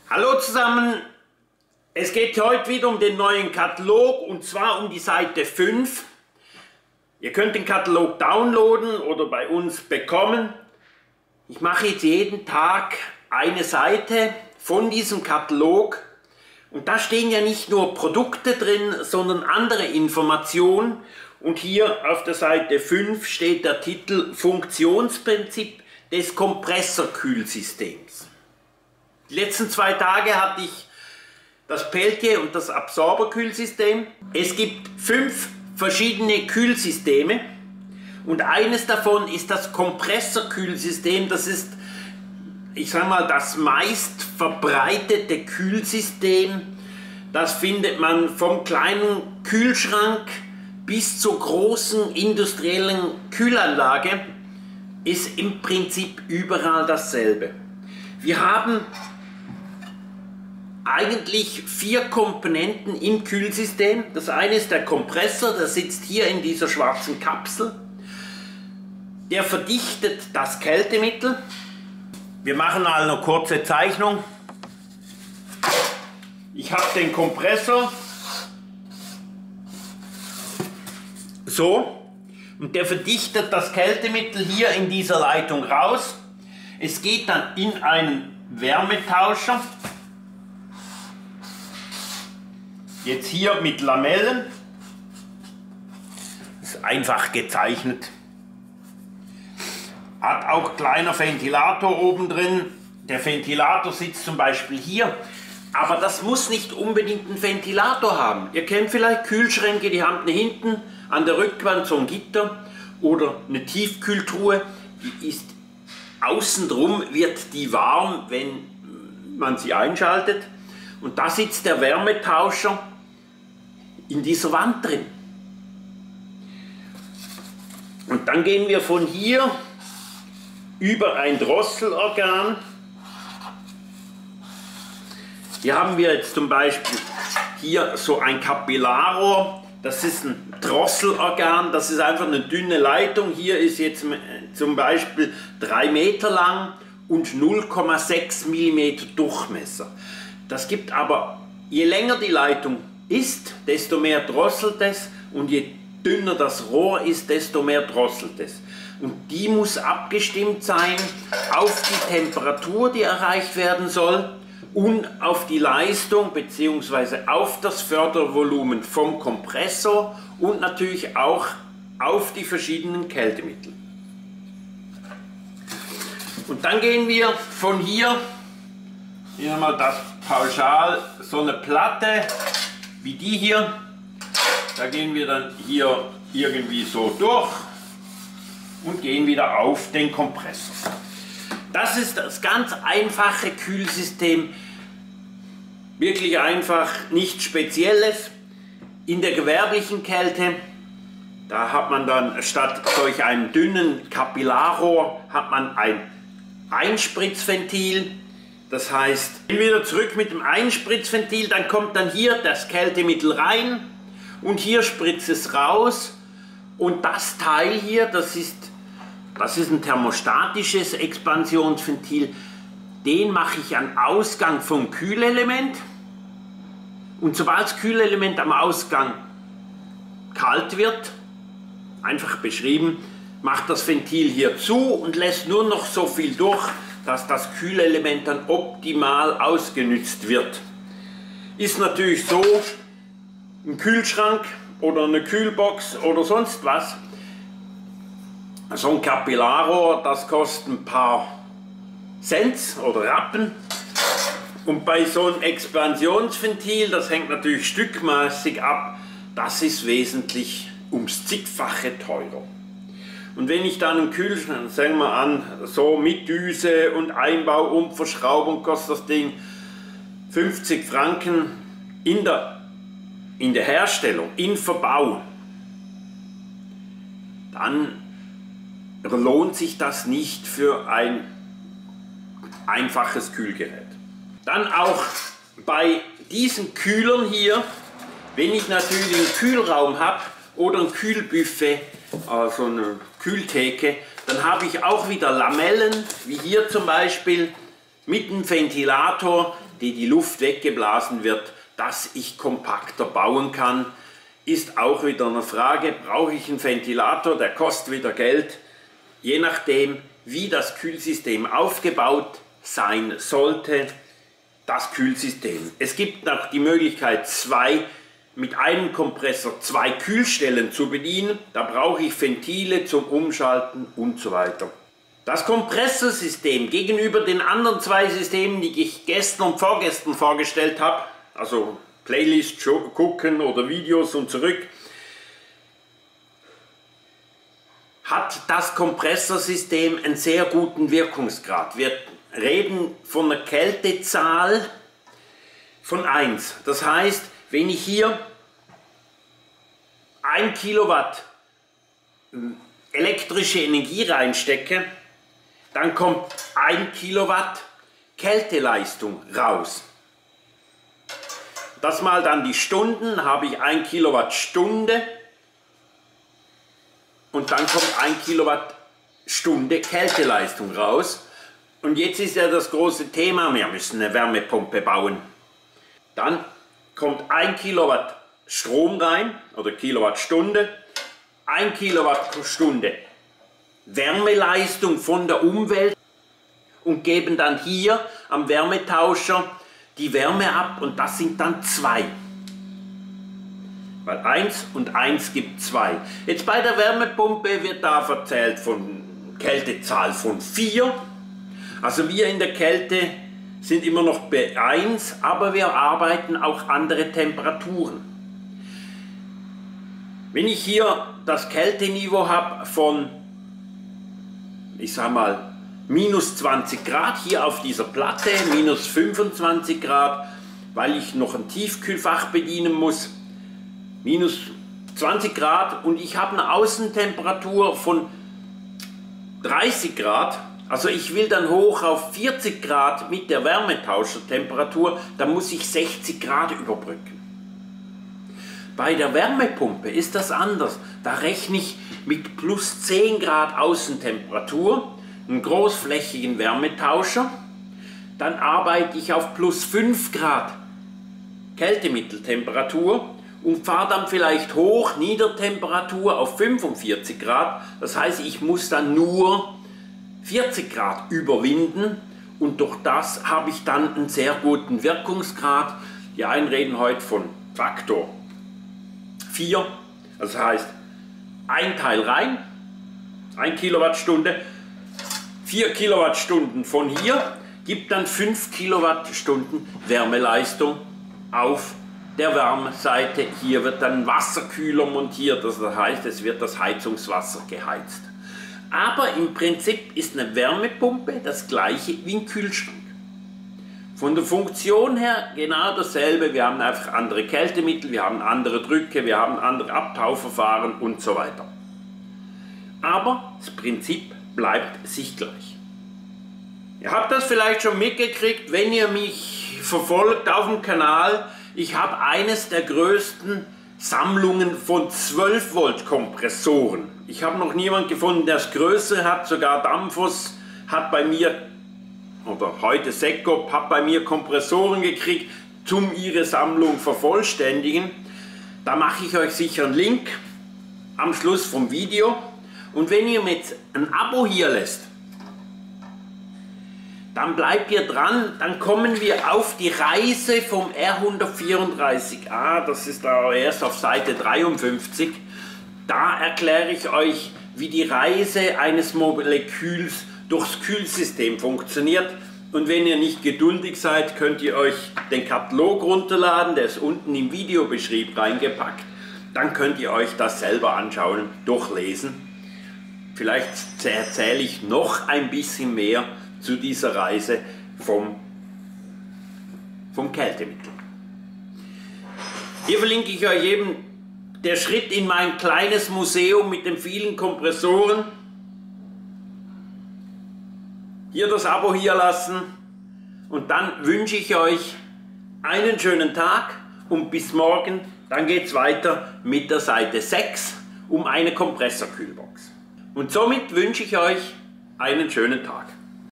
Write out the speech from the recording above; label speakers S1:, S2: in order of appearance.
S1: Hallo zusammen, es geht heute wieder um den neuen Katalog und zwar um die Seite 5. Ihr könnt den Katalog downloaden oder bei uns bekommen. Ich mache jetzt jeden Tag eine Seite von diesem Katalog und da stehen ja nicht nur Produkte drin, sondern andere Informationen. Und hier auf der Seite 5 steht der Titel Funktionsprinzip des Kompressorkühlsystems. Die letzten 2 Tage hatte ich das Peltier und das Absorberkühlsystem. Es gibt 5 verschiedene Kühlsysteme und eines davon ist das Kompressorkühlsystem. Das ist, ich sage mal, das meist verbreitete Kühlsystem. Das findet man vom kleinen Kühlschrank bis zur großen industriellen Kühlanlage. Ist im Prinzip überall dasselbe. Wir haben eigentlich 4 Komponenten im Kühlsystem. Das eine ist der Kompressor, der sitzt hier in dieser schwarzen Kapsel. Der verdichtet das Kältemittel. Wir machen mal eine kurze Zeichnung. Ich habe den Kompressor. So. Und der verdichtet das Kältemittel hier in dieser Leitung raus. Es geht dann in einen Wärmetauscher. Jetzt hier mit Lamellen. Das ist einfach gezeichnet. Hat auch kleiner Ventilator oben drin. Der Ventilator sitzt zum Beispiel hier. Aber das muss nicht unbedingt einen Ventilator haben. Ihr kennt vielleicht Kühlschränke, die haben hinten an der Rückwand so ein Gitter oder eine Tiefkühltruhe. Die ist außenrum, wird die warm, wenn man sie einschaltet. Und da sitzt der Wärmetauscher in dieser Wand drin. Und dann gehen wir von hier über ein Drosselorgan. Hier haben wir jetzt zum Beispiel hier so ein Kapillarrohr. Das ist ein Drosselorgan, das ist einfach eine dünne Leitung. Hier ist jetzt zum Beispiel 3 Meter lang und 0,6 mm Durchmesser. Das gibt aber, je länger die Leitung ist, desto mehr drosselt es und je dünner das Rohr ist, desto mehr drosselt es. Und die muss abgestimmt sein auf die Temperatur, die erreicht werden soll und auf die Leistung bzw. auf das Fördervolumen vom Kompressor und natürlich auch auf die verschiedenen Kältemittel. Und dann gehen wir von hier mal das pauschal, so eine Platte wie die hier, da gehen wir dann hier irgendwie so durch und gehen wieder auf den Kompressor. Das ist das ganz einfache Kühlsystem, wirklich einfach, nichts Spezielles. In der gewerblichen Kälte, da hat man dann statt solch einem dünnen Kapillarrohr, hat man ein Einspritzventil. Das heißt, gehen wir wieder zurück mit dem Einspritzventil, dann kommt dann hier das Kältemittel rein und hier spritzt es raus. Und das Teil hier, das ist ein thermostatisches Expansionsventil. Den mache ich an Ausgang vom Kühlelement. Und sobald das Kühlelement am Ausgang kalt wird, einfach beschrieben, macht das Ventil hier zu und lässt nur noch so viel durch, dass das Kühlelement dann optimal ausgenutzt wird. Ist natürlich so, ein Kühlschrank oder eine Kühlbox oder sonst was, so ein Kapillarrohr, das kostet ein paar Cent oder Rappen. Und bei so einem Expansionsventil, das hängt natürlich stückmäßig ab, das ist wesentlich ums zigfache teurer. Und wenn ich dann einen Kühlschrank, sagen wir an, so mit Düse und Einbau und Verschraubung kostet das Ding 50 Franken in der Herstellung, in Verbau, dann lohnt sich das nicht für ein einfaches Kühlgerät. Dann auch bei diesen Kühlern hier, wenn ich natürlich einen Kühlraum habe oder ein Kühlbuffet, also eine Kühltheke, dann habe ich auch wieder Lamellen, wie hier zum Beispiel, mit dem Ventilator, die Luft weggeblasen wird, dass ich kompakter bauen kann. Ist auch wieder eine Frage, brauche ich einen Ventilator, der kostet wieder Geld, je nachdem, wie das Kühlsystem aufgebaut sein sollte, das Kühlsystem. Es gibt noch die Möglichkeit, mit einem Kompressor 2 Kühlstellen zu bedienen. Da brauche ich Ventile zum Umschalten und so weiter. Das Kompressorsystem gegenüber den anderen 2 Systemen, die ich gestern und vorgestern vorgestellt habe, also Playlist gucken oder Videos und zurück, hat das Kompressorsystem einen sehr guten Wirkungsgrad. Wir reden von einer Kältezahl von 1. Das heißt, wenn ich hier 1 Kilowatt elektrische Energie reinstecke, dann kommt 1 Kilowatt Kälteleistung raus. Das mal dann die Stunden, habe ich 1 Kilowattstunde und dann kommt 1 Kilowattstunde Kälteleistung raus. Und jetzt ist ja das große Thema, wir müssen eine Wärmepumpe bauen. Dann kommt 1 Kilowatt Strom rein, oder Kilowattstunde, 1 Kilowattstunde Wärmeleistung von der Umwelt und geben dann hier am Wärmetauscher die Wärme ab und das sind dann 2. Weil 1 und 1 gibt 2. Jetzt bei der Wärmepumpe wird da erzählt von Kältezahl von 4. Also wir in der Kälte sind immer noch bei 1, aber wir arbeiten auch andere Temperaturen. Wenn ich hier das Kälteniveau habe von, ich sag mal, minus 20 Grad hier auf dieser Platte, minus 25 Grad, weil ich noch ein Tiefkühlfach bedienen muss, minus 20 Grad und ich habe eine Außentemperatur von 30 Grad, also ich will dann hoch auf 40 Grad mit der Wärmetauschertemperatur, dann muss ich 60 Grad überbrücken. Bei der Wärmepumpe ist das anders, da rechne ich mit plus 10 Grad Außentemperatur, einen großflächigen Wärmetauscher, dann arbeite ich auf plus 5 Grad Kältemitteltemperatur und fahre dann vielleicht hoch Niedertemperatur auf 45 Grad. Das heißt, ich muss dann nur 40 Grad überwinden und durch das habe ich dann einen sehr guten Wirkungsgrad. Die einen reden heute von Faktor 4, das heißt ein Teil rein, 1 Kilowattstunde, 4 Kilowattstunden von hier gibt dann 5 Kilowattstunden Wärmeleistung auf der Wärmeseite. Hier wird dann ein Wasserkühler montiert, das heißt, es wird das Heizungswasser geheizt. Aber im Prinzip ist eine Wärmepumpe das gleiche wie ein Kühlschrank. Von der Funktion her genau dasselbe, wir haben einfach andere Kältemittel, wir haben andere Drücke, wir haben andere Abtauverfahren und so weiter. Aber das Prinzip bleibt sich gleich. Ihr habt das vielleicht schon mitgekriegt, wenn ihr mich verfolgt auf dem Kanal. Ich habe eines der größten Sammlungen von 12 Volt Kompressoren. Ich habe noch niemanden gefunden, der es größer hat. Sogar Danfoss hat bei mir, oder heute Sekop, hat bei mir Kompressoren gekriegt, um ihre Sammlung vervollständigen. Da mache ich euch sicher einen Link am Schluss vom Video. Und wenn ihr mit ein Abo hier lässt, dann bleibt ihr dran, dann kommen wir auf die Reise vom R134a, das ist da erst auf Seite 53. Da erkläre ich euch, wie die Reise eines Moleküls durchs Kühlsystem funktioniert. Und wenn ihr nicht geduldig seid, könnt ihr euch den Katalog runterladen, der ist unten im Videobeschrieb reingepackt. Dann könnt ihr euch das selber anschauen, durchlesen. Vielleicht erzähle ich noch ein bisschen mehr zu dieser Reise vom Kältemittel. Hier verlinke ich euch eben der Schritt in mein kleines Museum mit den vielen Kompressoren. Hier das Abo hier lassen und dann wünsche ich euch einen schönen Tag und bis morgen. Dann geht es weiter mit der Seite 6 um eine Kompressorkühlbox. Und somit wünsche ich euch einen schönen Tag.